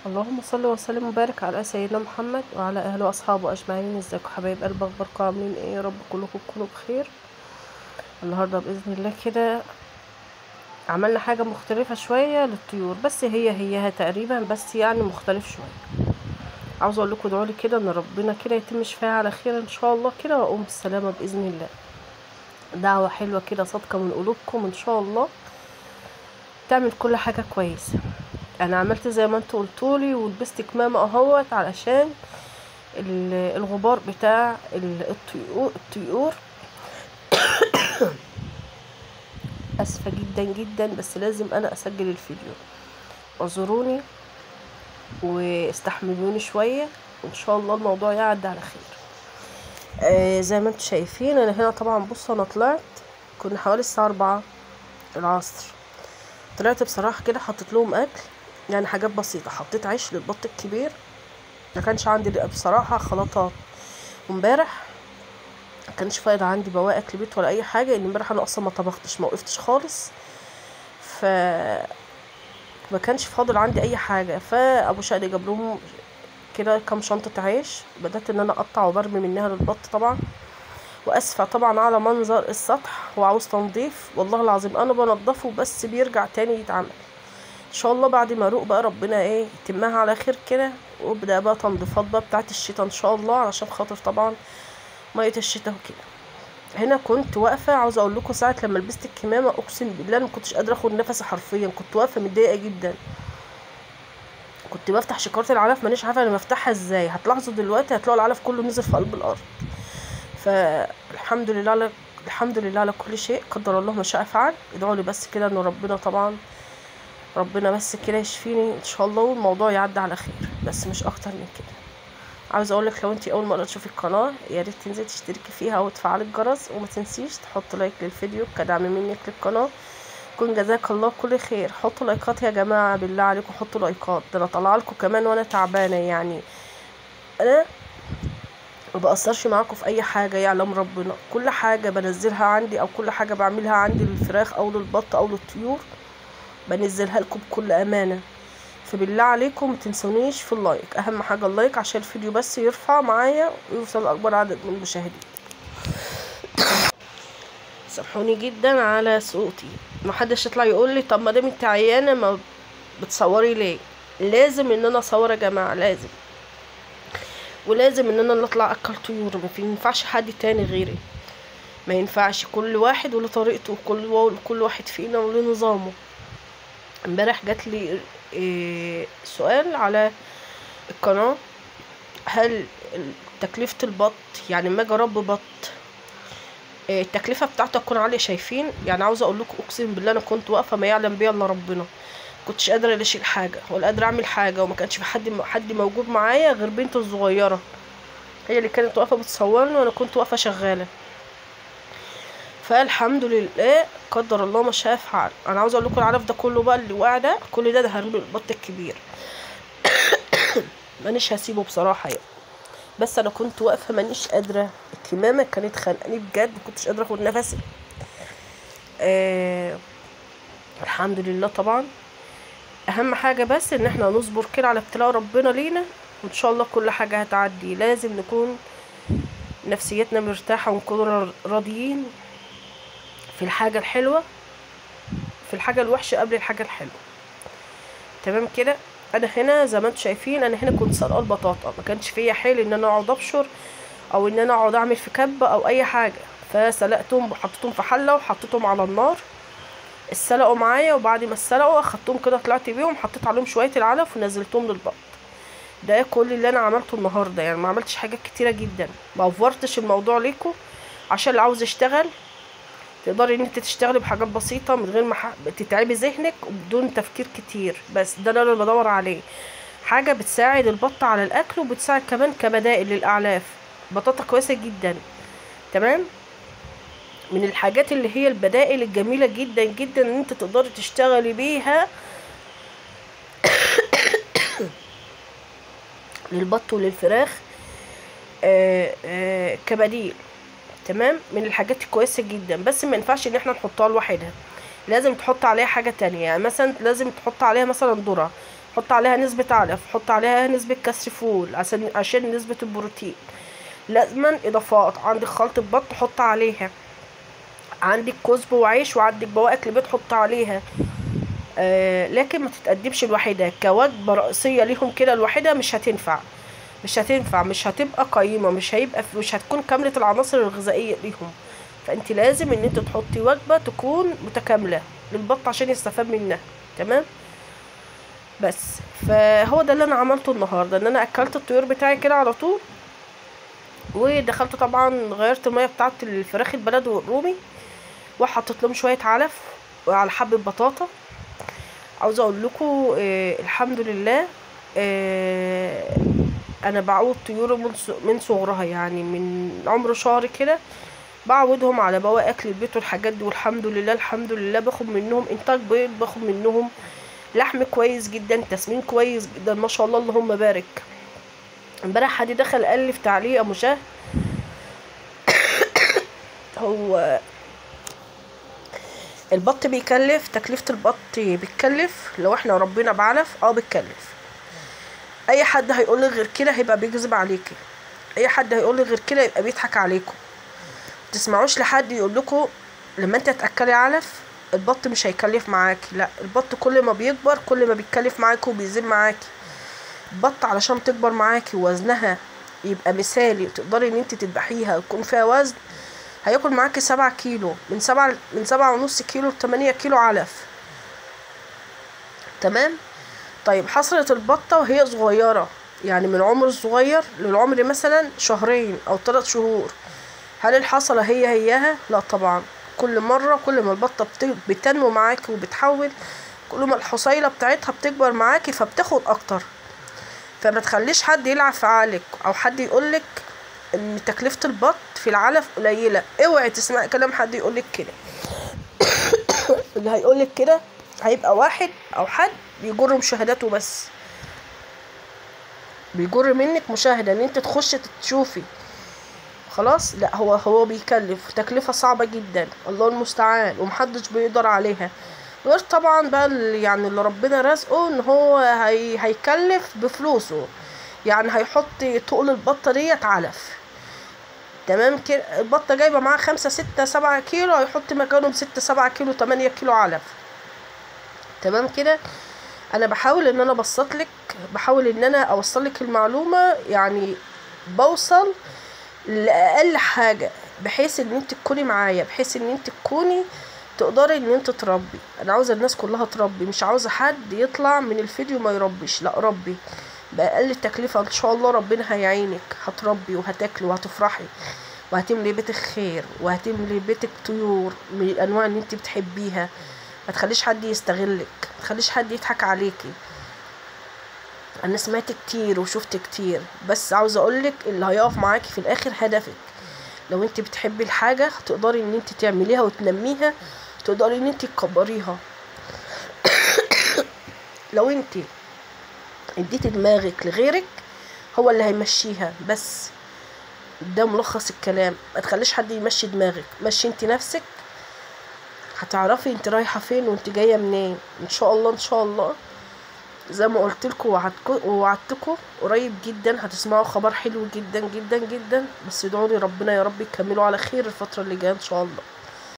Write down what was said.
اللهم صل وسلم وبارك على سيدنا محمد وعلى اهله واصحابه اجمعين. ازيكم حبايب قلب، اخباركم عاملين ايه؟ يا رب كلكم تكونوا بخير. النهارده باذن الله كده عملنا حاجه مختلفه شويه للطيور، بس هي تقريبا، بس يعني مختلف شويه. عاوزه اقول لكم ادعوا لي كده ان ربنا كده يتم شفاها على خير ان شاء الله كده، واقوم بالسلامه باذن الله. دعوه حلوه كده صادقه من قلوبكم ان شاء الله تعمل كل حاجه كويسه. انا عملت زي ما انتوا قلتولي ولبست كمامه اهوت علشان الغبار بتاع الطيور. اسفه جدا جدا، بس لازم انا اسجل الفيديو، اعذروني واستحملوني شويه وان شاء الله الموضوع يعدي على خير. زي ما انتم شايفين انا هنا طبعا. بصوا انا طلعت، كنا حوالي الساعه 4 العصر. طلعت بصراحه كده حطيت لهم اكل، يعني حاجات بسيطه. حطيت عيش للبط الكبير، ما كانش عندي بصراحه خلطات. وامبارح ما كانش فايض عندي بواقي اكل بيت ولا اي حاجه، لان امبارح انا اصلا ما طبختش، ما وقفتش خالص، ف ما كانش فاضل عندي اي حاجه. فابو شادي جاب لهم كده كام شنطه عيش، بدات ان انا اقطع وبرمي منها للبط طبعا. واسفه طبعا على منظر السطح، وعاوز تنظيف والله العظيم. انا بنضفه بس بيرجع تاني يتعمل ان شاء الله بعد ما اروق بقى، ربنا يتمها على خير كده. وابدا بقى تنظيفات بقى بتاعت الشتاء ان شاء الله، علشان خاطر طبعا ميه الشتاء وكده. هنا كنت واقفه، عاوزه اقول لكم ساعه لما لبست الكمامه اقسم بالله انا ما كنتش قادره اخد نفسي حرفيا. كنت واقفه متضايقه جدا، كنت بفتح شكاره العلف مانيش عارفه انا بفتحها ازاي. هتلاحظوا دلوقتي هتلاقوا العلف كله نزل في قلب الارض. فالحمد لله الحمد لله على كل شيء، قدر الله ما شاء فعل. ادعوا لي بس كده ان ربنا طبعا ربنا بس كده يشفيني ان شاء الله والموضوع يعدي على خير، بس مش اكتر من كده. عاوز اقولك لو انتي اول مره تشوفي القناه يا ريت تنزلي تشتركي فيها وتفعلي الجرس، وما تنسيش تحط لايك للفيديو كدعم منك للقناه. كن جزاك الله كل خير. حطوا لايكات يا جماعه بالله عليكم، حطوا لايكات. ده انا طالعه لكم كمان وانا تعبانه، يعني انا ما بقصرش معاكم في اي حاجه، يعلم ربنا. كل حاجه بنزلها عندي او كل حاجه بعملها عندي للفراخ او للبط او للطيور بنزلها لكم بكل امانه. فبالله عليكم متنسونيش في اللايك، اهم حاجه اللايك عشان الفيديو بس يرفع معايا ويوصل لاكبر عدد من المشاهدين. سامحوني جدا على صوتي، محدش يطلع يقول لي طب ما دام انت عيانه ما بتصوري ليه. لازم ان انا اصور يا جماعه، لازم، ولازم ان انا اللي اطلع اكل طيور. ما ينفعش حد تاني غيري، ما ينفعش. كل واحد وله طريقته، كل واحد فينا وله نظامه. امبارح جات لي سؤال على القناه، هل تكلفة البط يعني ما اجي اربي بط التكلفة بتاعته تكون عالية؟ شايفين يعني. عاوزة اقول لكم اقسم بالله انا كنت واقفة ما يعلم بيا الا ربنا، كنتش قادرة اشيل حاجة ولا قادرة اعمل حاجة، وما كانش في حد موجود معايا غير بنتي الصغيرة، هي اللي كانت واقفة بتصورني وانا كنت واقفة شغالة. فالحمد لله قدر الله ما شاء فعل. انا عاوزة اقول لكم العلف ده كله بقى اللي واقع ده كل ده هرمي البط الكبير مانيش هسيبه بصراحة يعني. بس انا كنت واقفه مانيش قادره، الكمامه كانت خانقاني بجد، مكنتش قادره اخد نفسي. الحمد لله طبعا. اهم حاجه بس ان احنا نصبر كده على ابتلاء ربنا لينا، وان شاء الله كل حاجه هتعدي. لازم نكون نفسيتنا مرتاحه ونكون راضيين في الحاجه الحلوه، في الحاجه الوحشه قبل الحاجه الحلوه. تمام كده. انا هنا زي ما انتم شايفين انا هنا كنت سلقه البطاطا، ما كانش فيا حيل ان انا اقعد ابشر او ان انا اقعد اعمل في كبه او اي حاجه. فسلقتهم وحطيتهم في حله وحطيتهم على النار، اتسلقوا معايا. وبعد ما اتسلقوا اخدتهم كده طلعت بيهم، حطيت عليهم شويه العلف ونزلتهم للبط. ده كل اللي انا عملته النهارده، يعني ما عملتش حاجات كتيره جدا، ما اوفرتش الموضوع ليكم. عشان اللي عاوز يشتغل تقدري ان انت تشتغلي بحاجات بسيطه من غير ما تتعبي ذهنك وبدون تفكير كتير. بس ده اللي انا بدور عليه، حاجه بتساعد البط على الاكل وبتساعد كمان كبدائل للاعلاف. بطاطا كويسه جدا، تمام، من الحاجات اللي هي البدائل الجميله جدا جدا ان انت تقدري تشتغلي بيها للبط وللفراخ كبديل. تمام، من الحاجات الكويسه جدا. بس ما ينفعش ان احنا نحطها لوحدها، لازم تحط عليها حاجه تانية. يعني مثلا لازم تحط عليها مثلا ذره، حط عليها نسبة علف، حط عليها نسبة كسر فول عشان نسبة البروتين. لازما اضافات، عندك خلطة بط حط عليها، عندك كزب وعيش وعندك بواقي اكل بيت حط عليها. لكن ما تتقدمش لوحدها كوجبة رئيسية ليهم كده لوحدها، مش هتنفع، مش هتبقى قيمة، مش هتكون كاملة العناصر الغذائية ليهم. فانت لازم ان انت تحطي وجبة تكون متكاملة للبط عشان يستفاد منها. تمام. بس فهو ده اللي انا عملته النهارده، ان انا اكلت الطيور بتاعي كده على طول، ودخلت طبعا غيرت الميه بتاعه الفراخ البلد والرومي، وحطيت لهم شويه علف وعلى حبه بطاطا. عاوزه اقول لكم الحمد لله انا بعود طيوري من صغرها، يعني من عمر شهر كده بعودهم على بواقي اكل البيت والحاجات دي، والحمد لله الحمد لله باخد منهم انتاج بيض، باخد منهم لحم كويس جدا، تسمين كويس جدا، ما شاء الله اللهم بارك. امبارح حد دخل قال لي في تعليق ابو شهر، هو البط بيكلف، تكلفة البط بتكلف لو احنا ربنا بعلف بتكلف. اي حد هيقول غير كده هيبقى بيكذب عليكي، اي حد هيقول غير كده يبقى بيضحك عليكم. متسمعوش لحد يقول لكم لما انت تاكلي علف البط مش هيكلف معاكي، لا، البط كل ما بيكبر كل ما بيتكلف معاكي وبيزيد معاكي. البط علشان تكبر معاكي ووزنها يبقى مثالي تقدري ان انت تذبحيها ويكون فيها وزن، هياكل معاكي 7 كيلو، من 7.5 كيلو ل8 كيلو علف. تمام. طيب حصلت البطة وهي صغيرة، يعني من عمر صغير للعمر مثلا 2 أو 3 شهور، هل الحصلة هياها؟ لا طبعا. كل مرة كل ما البطة بتنمو معاكي وبتحول، كل ما الحصيلة بتاعتها بتكبر معاكي فبتاخد اكتر. فما تخليش حد يلعب في عقلك او حد يقولك ان تكلفة البط في العلف قليلة، اوعي تسمعي كلام حد يقولك كده. اللي هيقولك كده هيبقى واحد او حد بيجر مشاهداته بس، بيجر منك مشاهدة ان انت تخش تشوفي خلاص. لا، هو بيكلف تكلفة صعبة جدا، الله المستعان، ومحدش بيقدر عليها. غير طبعا بقى يعني اللي ربنا رزقه ان هو هيكلف بفلوسه، يعني هيحط تقل البطة ديت علف. تمام كده، البطة جايبة معاه 5 6 7 كيلو، هيحط مكانهم 6 7 كيلو 8 كيلو علف. تمام كده. انا بحاول ان انا ابسطلك، بحاول ان انا اوصلك المعلومة، يعني بوصل لأقل حاجة بحيث ان انت تكوني معايا، بحيث ان انت تكوني تقدري ان انت تربي. انا عاوزة الناس كلها تربي، مش عاوزة حد يطلع من الفيديو ما يربيش، لا، ربي بأقل التكلفة ان شاء الله ربنا هيعينك، هتربي وهتاكلي وهتفرحي وهتملي بيتك خير وهتملي بيتك طيور من الانواع اللي انت بتحبيها. ما تخليش حد يستغلك، ما تخليش حد يضحك عليكي. انا سمعت كتير وشفت كتير، بس عاوزه اقولك اللي هيقف معاكي في الاخر هدفك. لو انت بتحبي الحاجه هتقدري ان انت تعمليها وتنميها، تقدري ان انت تكبريها. لو انت اديتي دماغك لغيرك هو اللي هيمشيها بس. ده ملخص الكلام، ما تخليش حد يمشي دماغك، مشي انت نفسك، هتعرفي انت رايحه فين وانت جايه منين ان شاء الله. ان شاء الله زي ما قلت لكم ووعدتكم قريب جدا هتسمعوا خبر حلو جدا جدا جدا، بس ادعوا لي ربنا يا رب يكملوا على خير الفتره اللي جايه ان شاء الله.